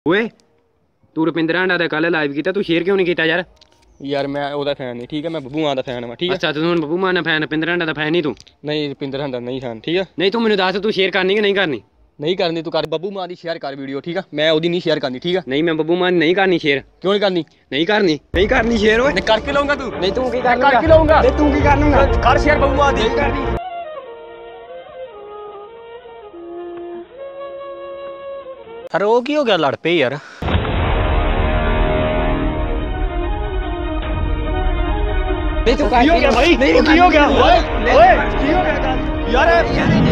ਓਏ ਤੂੰ ਰੁਪਿੰਦਰ ਆਂਡਾ ਦਾ ਕੱਲ ਲਾਈਵ ਕੀਤਾ, ਤੂੰ ਸ਼ੇਅਰ ਕਿਉਂ ਨਹੀਂ ਕੀਤਾ ਯਾਰ? ਯਾਰ ਮੈਂ ਉਹਦਾ ਫੈਨ ਨਹੀਂ, ਠੀਕ ਹੈ। ਮੈਂ ਬੱਬੂ ਮਾਨ ਦਾ ਫੈਨ ਹਾਂ, ਠੀਕ ਹੈ। ਅੱਛਾ ਤੂੰ ਹੁਣ ਬੱਬੂ ਮਾਨ ਦਾ ਫੈਨ, ਰੁਪਿੰਦਰ ਆਂਡਾ ਦਾ ਫੈਨ ਨਹੀਂ ਤੂੰ? ਨਹੀਂ ਰੁਪਿੰਦਰ ਆਂਡਾ ਨਹੀਂ ਫੈਨ, ਠੀਕ ਹੈ। ਨਹੀਂ ਤੂੰ ਮੈਨੂੰ ਦੱਸ, ਤੂੰ ਸ਼ੇਅਰ ਕਰਨੀ ਕਿ ਨਹੀਂ ਕਰਨੀ? ਨਹੀਂ ਕਰਨੀ ਤੂੰ ਕਰ, ਬੱਬੂ ਮਾਨ ਦੀ ਸ਼ੇਅਰ ਕਰ ਵੀਡੀਓ, ਠੀਕ ਆ। ਮੈਂ ਉਹਦੀ ਨਹੀਂ ਸ਼ੇਅਰ ਕਰਨੀ, ਠੀਕ ਆ। ਨਹੀਂ ਮੈਂ ਬੱਬੂ ਮਾਨ ਨਹੀਂ ਕਰਨੀ ਸ਼ੇਅਰ। ਕਿਉਂ ਨਹੀਂ ਕਰਨੀ? ਨਹੀਂ ਕਰਨੀ, ਨਹੀਂ ਕਰਨੀ ਸ਼ੇਅਰ। ਓਏ ਨਹੀਂ ਕਰਕੇ ਲਾਉਂਗਾ ਤੂੰ? ਨਹੀਂ ਤੂੰ ਕੀ ਕਰਕੇ ਲਾਉਂਗਾ? ਨਹੀਂ ਤੂੰ ਕੀ ਕਰ ਲੂੰਗਾ? ਕਰ ਸ਼ੇਅਰ ਬੱਬੂ ਮਾਨ ਦੀ। ਕਰਨੀ ਅਰੇ ਉਹ ਕੀ ਹੋ ਗਿਆ, ਲੜ ਪਏ ਯਾਰ। ਨਹੀਂ ਤੂੰ ਕੀ ਹੋ ਗਿਆ ਭਾਈ? ਕੀ ਹੋ ਗਿਆ? ਓਏ ਕੀ ਹੋ ਗਿਆ ਯਾਰ?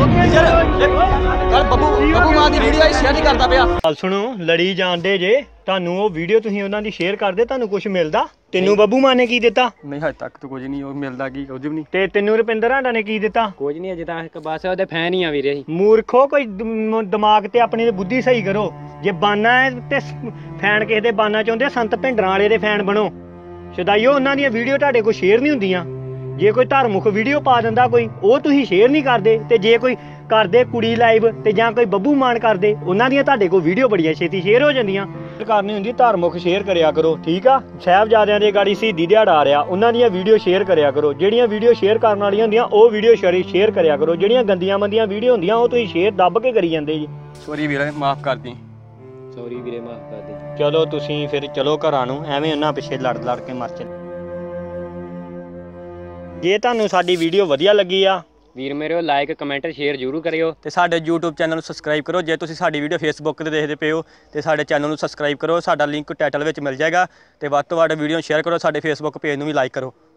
ਯਾਰ ਬੱਬੂ ਮਾਨ ਦੀ ਵੀਡੀਓ ਸ਼ੇਅਰ ਨਹੀਂ ਕਰਦਾ ਪਿਆ। ਗੱਲ ਸੁਣੋ, ਲੜੀ ਜਾਂਦੇ ਜੇ। ਤੁਹਾਨੂੰ ਉਹ ਵੀਡੀਓ ਤੁਸੀਂ ਉਹਨਾਂ ਦੀ ਸ਼ੇਅਰ ਕਰਦੇ, ਤੁਹਾਨੂੰ ਕੁਝ ਮਿਲਦਾ? ਤੈਨੂੰ ਬੱਬੂ ਮਾਨ ਨੇ ਕੀ ਦਿੱਤਾ? ਨਹੀਂ ਹਜੇ ਤੱਕ ਤਾਂ ਕੁਝ ਨਹੀਂ ਉਹ ਮਿਲਦਾ, ਕੀ ਕੁਝ ਵੀ ਨਹੀਂ। ਤੇ ਤੈਨੂੰ ਰੁਪਿੰਦਰ ਆਂਡਾ ਨੇ ਕੀ ਦਿੱਤਾ? ਕੁਝ ਨਹੀਂ ਅਜੇ ਤੱਕ, ਬਸ ਉਹਦੇ ਫੈਨ ਹੀ ਆ ਵੀਰੇ ਅਸੀਂ। ਮੂਰਖੋ, ਕੋਈ ਦਿਮਾਗ ਤੇ ਆਪਣੀ ਤੇ ਬੁੱਧੀ ਸਹੀ ਕਰੋ। ਜੇ ਬਾਨਾ ਹੈ ਤੇ ਫੈਨ ਕਿਸੇ ਦੇ ਬਾਨਾ ਚਾਹੁੰਦੇ, ਸੰਤ ਭਿੰਡਰਾਂ ਵਾਲੇ ਦੇ ਫੈਨ ਬਣੋ। ਸ਼ਦਾਈਓ, ਉਹਨਾਂ ਦੀਆਂ ਵੀਡੀਓ ਤੁਹਾਡੇ ਕੋਲ ਸ਼ੇਅਰ ਨਹੀਂ ਹੁੰਦੀਆਂ। ਜੇ ਕੋਈ ਧਾਰਮਿਕ ਵੀਡੀਓ ਪਾ ਦਿੰਦਾ ਕੋਈ, ਉਹ ਤੁਸੀਂ ਸ਼ੇਅਰ ਨਹੀਂ ਕਰਦੇ। ਤੇ ਜੇ ਕੋਈ ਕਰਦੇ ਕੁੜੀ ਲਾਈਵ ਤੇ ਜਾਂ ਕੋਈ ਬੱਬੂ ਮਾਨ ਕਰਦੇ, ਉਹਨਾਂ ਦੀਆਂ ਤੁਹਾਡੇ ਕੋਲ ਵੀਡੀਓ ਬੜੀਆਂ ਛੇਤੀ ਸ਼ੇਅਰ ਹੋ ਜਾਂਦੀਆਂ। ਕਰਨੀ ਹੁੰਦੀ ਧਾਰਮਿਕ ਸ਼ੇਅਰ ਕਰਿਆ ਕਰੋ, ਠੀਕ ਆ। ਸਾਹਿਬਜ਼ਾਦਿਆਂ ਦੇ ਗਾੜੀ ਸ਼ਹੀਦੀ ਦਿਹਾੜਾ ਆ ਰਿਹਾ, ਉਹਨਾਂ ਦੀਆਂ ਵੀਡੀਓ ਸ਼ੇਅਰ ਕਰਿਆ ਕਰੋ। ਜਿਹੜੀਆਂ ਵੀਡੀਓ ਸ਼ੇਅਰ ਕਰਨ ਵਾਲੀਆਂ ਹੁੰਦੀਆਂ ਉਹ ਵੀਡੀਓ ਸ਼ੇਅਰ ਕਰਿਆ ਕਰੋ। ਜਿਹੜੀਆਂ ਗੰਦੀਆਂ ਮੰਦੀਆਂ ਵੀਡੀਓ ਹੁੰਦੀਆਂ ਉਹ ਤੁਸੀਂ ਸ਼ੇਅਰ ਦੱਬ ਕੇ ਕਰੀ ਜਾਂਦੇ ਜੀ। ਸੌਰੀ ਵੀਰੇ, ਮਾਫ ਕਰ ਦੀ। ਸੌਰੀ ਵੀਰੇ, ਮਾਫ ਕਰ ਦੇ। ਚਲੋ ਤੁਸੀਂ ਫਿਰ ਚਲੋ ਘਰਾਂ ਨੂੰ, ਐਵੇਂ ਉਹਨਾਂ ਪਿੱਛੇ ਲੜ ਕੇ ਮਰ ਚੱਲੇ। ਜੇ ਤੁਹਾਨੂੰ ਸਾਡੀ ਵੀਡੀਓ ਵਧੀਆ ਲੱਗੀ ਆ ਵੀਰ ਮੇਰੇ, ਲਾਈਕ ਕਮੈਂਟ ਸ਼ੇਅਰ ਜ਼ਰੂਰ ਕਰਿਓ। ਤੇ ਸਾਡੇ YouTube ਚੈਨਲ ਨੂੰ ਸਬਸਕ੍ਰਾਈਬ ਕਰੋ। ਜੇ ਤੁਸੀਂ ਸਾਡੀ ਵੀਡੀਓ Facebook ਤੇ ਦੇਖਦੇ ਪਏ ਹੋ ਤੇ ਸਾਡੇ ਚੈਨਲ ਨੂੰ ਸਬਸਕ੍ਰਾਈਬ ਕਰੋ। ਸਾਡਾ ਲਿੰਕ ਟਾਈਟਲ ਵਿੱਚ ਮਿਲ ਜਾਏਗਾ। ਤੇ ਵੱਧ ਤੋਂ ਵੱਧ ਵੀਡੀਓ ਸ਼ੇਅਰ ਕਰੋ, ਸਾਡੇ Facebook ਪੇਜ ਨੂੰ ਵੀ ਲਾਈਕ ਕਰੋ।